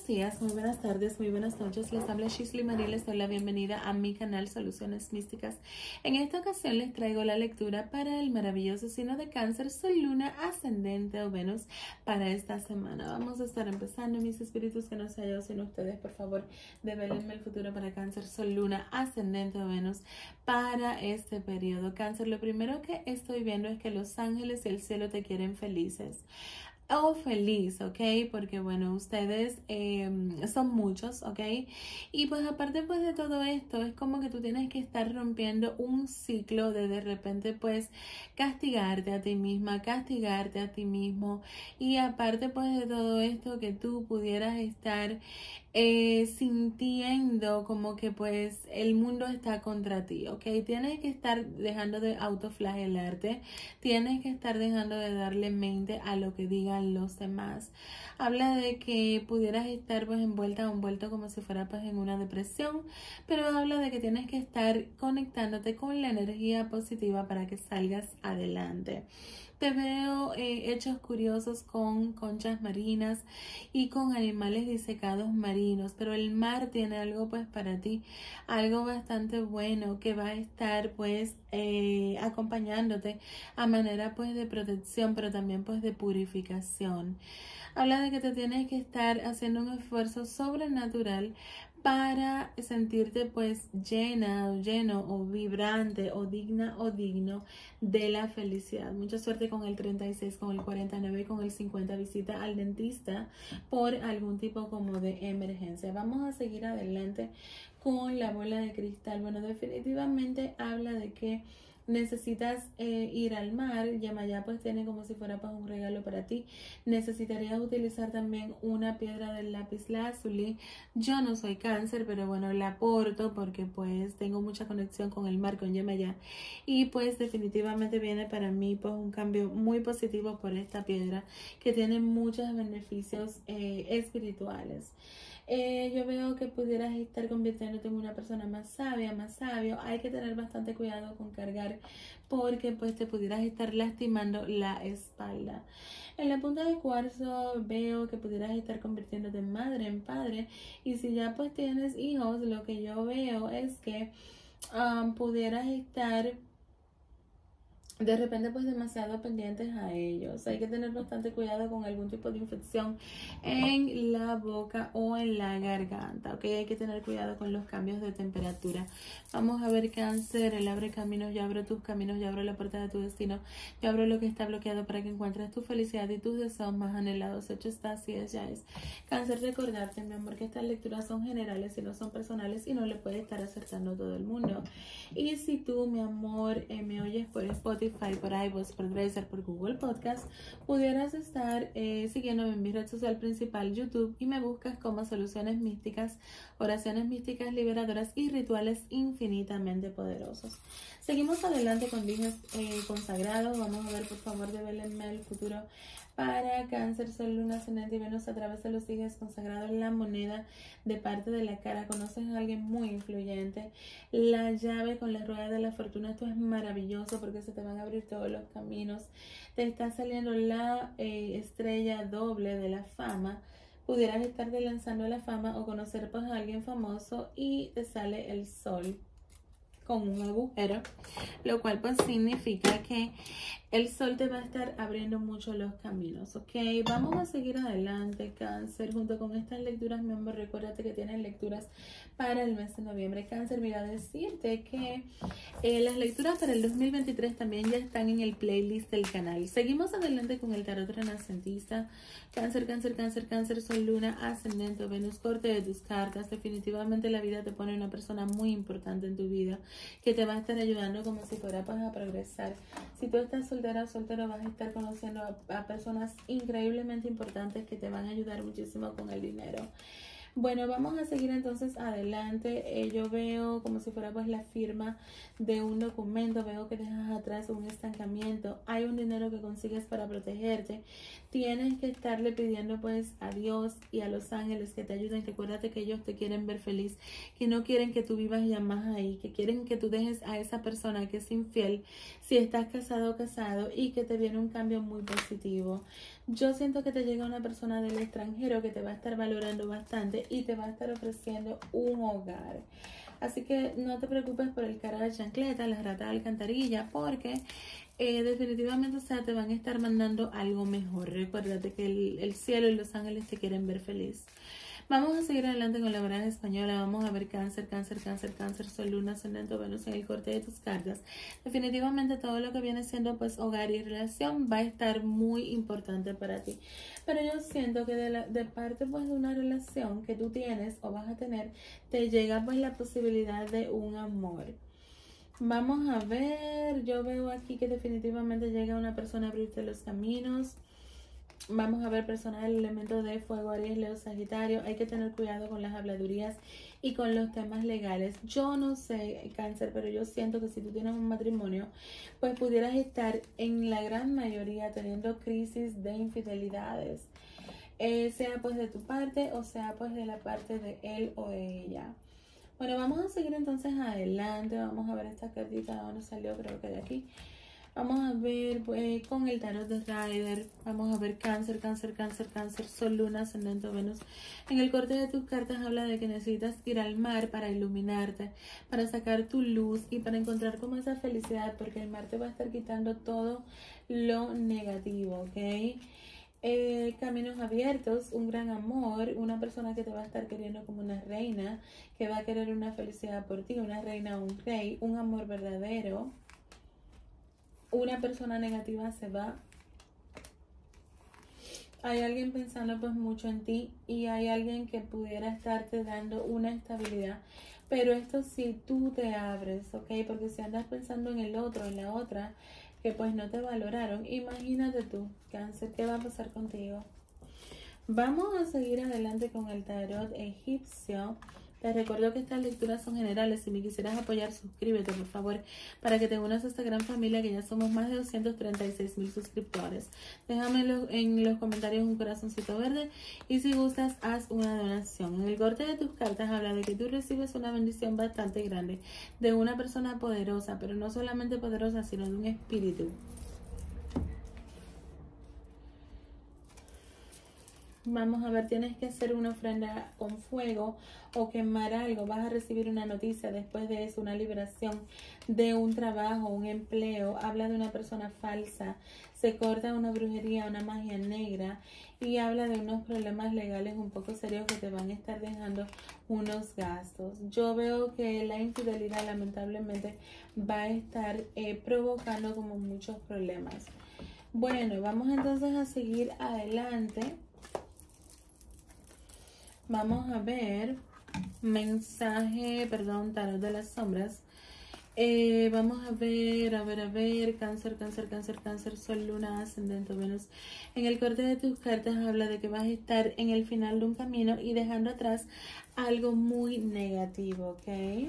buenos días, muy buenas tardes, muy buenas noches. Les habla Shisley Marie, les doy la bienvenida a mi canal Soluciones Místicas. En esta ocasión les traigo la lectura para el maravilloso signo de Cáncer, Sol, Luna, Ascendente o Venus para esta semana. Vamos a estar empezando, mis espíritus, que no sea yo sino ustedes, por favor, devélenme el futuro para Cáncer, Sol, Luna, Ascendente o Venus para este periodo. Cáncer, lo primero que estoy viendo es que los ángeles y el cielo te quieren felices. Feliz, ¿ok? Porque bueno, ustedes son muchos, ¿ok? Y pues aparte pues de todo esto, es como que tú tienes que estar rompiendo un ciclo de repente pues castigarte a ti misma, castigarte a ti mismo. Y aparte pues de todo esto, que tú pudieras estar sintiendo como que pues el mundo está contra ti, ¿ok? Tienes que estar dejando de autoflagelarte, tienes que estar dejando de darle mente a lo que digan los demás. Habla de que pudieras estar pues envuelta o envuelto como si fuera pues en una depresión, pero habla de que tienes que estar conectándote con la energía positiva para que salgas adelante. Te veo hechos curiosos con conchas marinas y con animales disecados marinos, pero el mar tiene algo pues para ti, algo bastante bueno que va a estar pues acompañándote a manera pues de protección, pero también pues de purificación. Habla de que te tienes que estar haciendo un esfuerzo sobrenatural para sentirte pues llena, lleno o vibrante o digna o digno de la felicidad. Mucha suerte con el 36, con el 49 y con el 50. Visita al dentista por algún tipo como de emergencia. Vamos a seguir adelante con la bola de cristal. Bueno, definitivamente habla de que necesitas ir al mar. Yemayá pues tiene como si fuera pues un regalo para ti. Necesitarías utilizar también una piedra del lápiz lazuli. Yo no soy Cáncer, pero bueno, la aporto porque pues tengo mucha conexión con el mar, con Yemayá, y pues definitivamente viene para mí pues un cambio muy positivo por esta piedra que tiene muchos beneficios espirituales. Yo veo que pudieras estar convirtiéndote en una persona más sabia, más sabio. Hay que tener bastante cuidado con cargar porque pues te pudieras estar lastimando la espalda. En la punta de cuarzo veo que pudieras estar convirtiéndote en madre, en padre. Y si ya pues tienes hijos, lo que yo veo es que pudieras estar de repente pues demasiado pendientes a ellos. Hay que tener bastante cuidado con algún tipo de infección en la boca o en la garganta, ¿ok? Hay que tener cuidado con los cambios de temperatura. Vamos a ver, Cáncer, él abre caminos, yo abro tus caminos, yo abro la puerta de tu destino, yo abro lo que está bloqueado para que encuentres tu felicidad y tus deseos más anhelados. Hecho está, así es, ya es. Cáncer, recordarte, mi amor, que estas lecturas son generales y no son personales y no le puede estar acertando a todo el mundo. Y si tú, mi amor, me oyes por Spotify, por iVoox, por Dresser, por Google Podcast, pudieras estar siguiéndome en mi red social principal, YouTube, y me buscas como Soluciones Místicas, oraciones místicas liberadoras y rituales infinitamente poderosos. Seguimos adelante con dignos consagrados. Vamos a ver, por favor, devélenme el futuro para Cáncer, Sol, Luna, Ascendente y Venus a través de los signos consagrados. La moneda de parte de la cara. Conoces a alguien muy influyente. La llave con la rueda de la fortuna. Esto es maravilloso porque se te van a abrir todos los caminos. Te está saliendo la estrella doble de la fama. Pudieras estar lanzando la fama o conocer pues a alguien famoso y te sale el sol con un agujero, lo cual pues significa que el sol te va a estar abriendo mucho los caminos, ¿ok? Vamos a seguir adelante, Cáncer, junto con estas lecturas, mi amor. Recuérdate que tienes lecturas para el mes de noviembre. Cáncer, mira, decirte que las lecturas para el 2023 también ya están en el playlist del canal. Seguimos adelante con el tarot renacentista. Cáncer, Cáncer, Cáncer, Cáncer, Sol, Luna, Ascendente, Venus, corte de tus cartas. Definitivamente la vida te pone una persona muy importante en tu vida que te va a estar ayudando como si fuera pues a progresar. Si tú estás soltera o soltero, vas a estar conociendo a personas increíblemente importantes que te van a ayudar muchísimo con el dinero. Bueno, vamos a seguir entonces adelante. Yo veo como si fuera pues la firma de un documento. Veo que dejas atrás un estancamiento. Hay un dinero que consigues para protegerte. Tienes que estarle pidiendo pues a Dios y a los ángeles que te ayuden. Recuérdate que ellos te quieren ver feliz, que no quieren que tú vivas ya más ahí, que quieren que tú dejes a esa persona que es infiel si estás casado o casado, y que te viene un cambio muy positivo. Yo siento que te llega una persona del extranjero que te va a estar valorando bastante y te va a estar ofreciendo un hogar. Así que no te preocupes por el cara de chancleta, la rata de alcantarilla, porque definitivamente, o sea, te van a estar mandando algo mejor. Recuérdate que el cielo y los ángeles te quieren ver feliz. Vamos a seguir adelante con la baraja española. Vamos a ver cáncer, cáncer, cáncer, cáncer, sol, luna, ascendente, Venus en el corte de tus cartas. Definitivamente todo lo que viene siendo pues hogar y relación va a estar muy importante para ti. Pero yo siento que de parte pues de una relación que tú tienes o vas a tener, te llega pues la posibilidad de un amor. Vamos a ver, yo veo aquí que definitivamente llega una persona a abrirte los caminos. Vamos a ver personas del elemento de fuego, Aries, Leo, Sagitario. Hay que tener cuidado con las habladurías y con los temas legales. Yo no sé, Cáncer, pero yo siento que si tú tienes un matrimonio, pues pudieras estar en la gran mayoría teniendo crisis de infidelidades. Sea pues de tu parte o sea pues de la parte de él o de ella. Bueno, vamos a seguir entonces adelante. Vamos a ver esta cartita, ¿dónde salió? Creo que de aquí. Vamos a ver pues, con el tarot de Rider. Vamos a ver cáncer, cáncer, cáncer, cáncer, sol, luna, ascendente, Venus. En el corte de tus cartas habla de que necesitas ir al mar para iluminarte, para sacar tu luz y para encontrar como esa felicidad, porque el mar te va a estar quitando todo lo negativo, ¿ok? Caminos abiertos, un gran amor, una persona que te va a estar queriendo como una reina, que va a querer una felicidad por ti, una reina o un rey, un amor verdadero. Una persona negativa se va. Hay alguien pensando pues mucho en ti y hay alguien que pudiera estarte dando una estabilidad. Pero esto sí, tú te abres, ¿ok? Porque si andas pensando en el otro, en la otra, que pues no te valoraron, imagínate tú, Cáncer, ¿qué va a pasar contigo? Vamos a seguir adelante con el tarot egipcio. Te recuerdo que estas lecturas son generales. Si me quisieras apoyar, suscríbete, por favor, para que te unas a esta gran familia, que ya somos más de 236,000 suscriptores. Déjame en los comentarios un corazoncito verde y si gustas, haz una donación. En el corte de tus cartas habla de que tú recibes una bendición bastante grande de una persona poderosa, pero no solamente poderosa, sino de un espíritu. Vamos a ver, tienes que hacer una ofrenda con fuego o quemar algo. Vas a recibir una noticia después de eso, una liberación de un trabajo, un empleo. Habla de una persona falsa. Se corta una brujería, una magia negra. Y habla de unos problemas legales un poco serios que te van a estar dejando unos gastos. Yo veo que la infidelidad lamentablemente va a estar provocando como muchos problemas. Bueno, vamos entonces a seguir adelante. Vamos a ver mensaje, perdón, tarot de las sombras. Vamos a ver, cáncer, cáncer, cáncer, cáncer, sol, luna, ascendente, Venus. En el corte de tus cartas habla de que vas a estar en el final de un camino y dejando atrás algo muy negativo, ¿ok?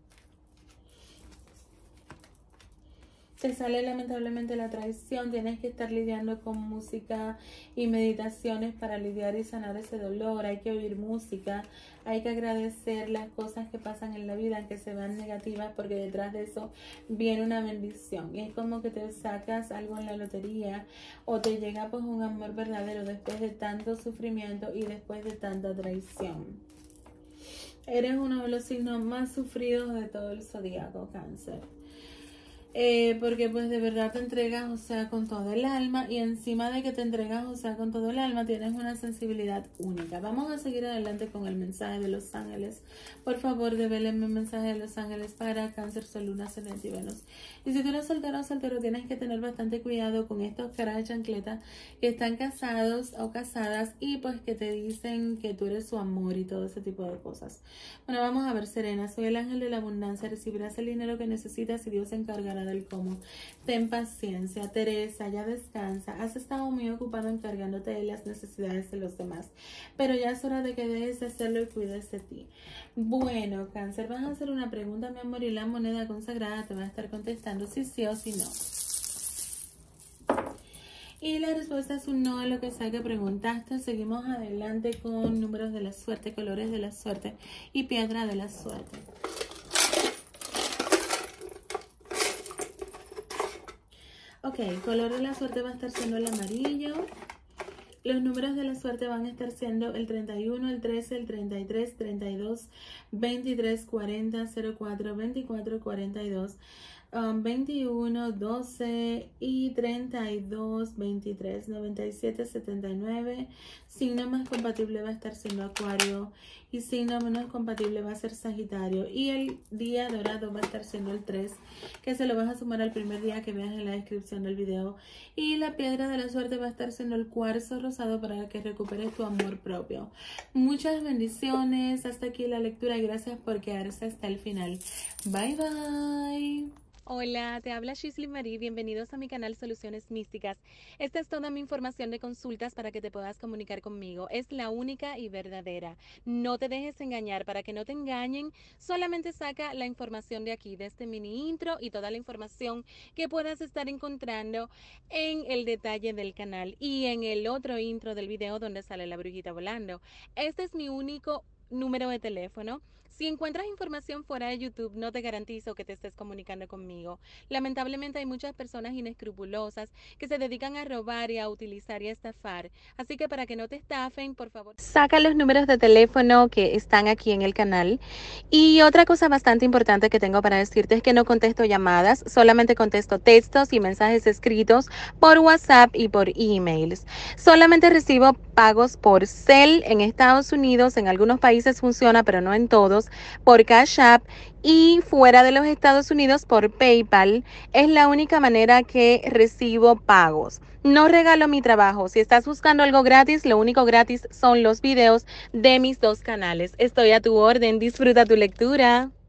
Te sale lamentablemente la traición, tienes que estar lidiando con música y meditaciones para lidiar y sanar ese dolor. Hay que oír música, hay que agradecer las cosas que pasan en la vida, aunque se vean negativas, porque detrás de eso viene una bendición. Y es como que te sacas algo en la lotería o te llega pues un amor verdadero después de tanto sufrimiento y después de tanta traición. Eres uno de los signos más sufridos de todo el zodiaco, Cáncer. Porque pues de verdad te entregas, o sea, con todo el alma, y encima de que te entregas, o sea, con todo el alma, tienes una sensibilidad única. Vamos a seguir adelante con el mensaje de los ángeles. Por favor, devélenme el mensaje de los ángeles para Cáncer, Sol, Luna, Ascendente y Venus. Y si tú eres soltero o soltero, tienes que tener bastante cuidado con estos caras de chancleta que están casados o casadas y pues que te dicen que tú eres su amor y todo ese tipo de cosas. Bueno, vamos a ver, Serena, soy el ángel de la abundancia, recibirás el dinero que necesitas y Dios se encargará dado el cómo. Ten paciencia, Teresa, ya descansa. Has estado muy ocupado encargándote de las necesidades de los demás, pero ya es hora de que dejes de hacerlo y cuides de ti. Bueno, Cáncer, vas a hacer una pregunta, mi amor, y la moneda consagrada te va a estar contestando si sí o si no. Y la respuesta es un no a lo que sea que preguntaste. Seguimos adelante con números de la suerte, colores de la suerte y piedra de la suerte. Ok, color de la suerte va a estar siendo el amarillo. Los números de la suerte van a estar siendo el 31, el 13, el 33, 32, 23, 40, 04, 24, 42, 21, 12 y 32, 23, 97, 79. Signo más compatible va a estar siendo Acuario y signo menos compatible va a ser Sagitario. Y el día dorado va a estar siendo el 3, que se lo vas a sumar al primer día que veas en la descripción del video. Y la piedra de la suerte va a estar siendo el cuarzo rosado para que recuperes tu amor propio. Muchas bendiciones. Hasta aquí la lectura y gracias por quedarse hasta el final. Bye bye. Hola, te habla Shisley Marie, bienvenidos a mi canal Soluciones Místicas. Esta es toda mi información de consultas para que te puedas comunicar conmigo. Es la única y verdadera. No te dejes engañar, para que no te engañen, solamente saca la información de aquí, de este mini intro y toda la información que puedas estar encontrando en el detalle del canal y en el otro intro del video donde sale la brujita volando. Este es mi único número de teléfono. Si encuentras información fuera de YouTube, no te garantizo que te estés comunicando conmigo. Lamentablemente hay muchas personas inescrupulosas que se dedican a robar y a utilizar y a estafar. Así que para que no te estafen, por favor, saca los números de teléfono que están aquí en el canal. Y otra cosa bastante importante que tengo para decirte es que no contesto llamadas, solamente contesto textos y mensajes escritos por WhatsApp y por emails. Solamente recibo pagos por Zelle en Estados Unidos, en algunos países funciona, pero no en todos, por Cash App, y fuera de los Estados Unidos por PayPal. Es la única manera que recibo pagos. No regalo mi trabajo. Si estás buscando algo gratis, lo único gratis son los videos de mis dos canales. Estoy a tu orden. Disfruta tu lectura.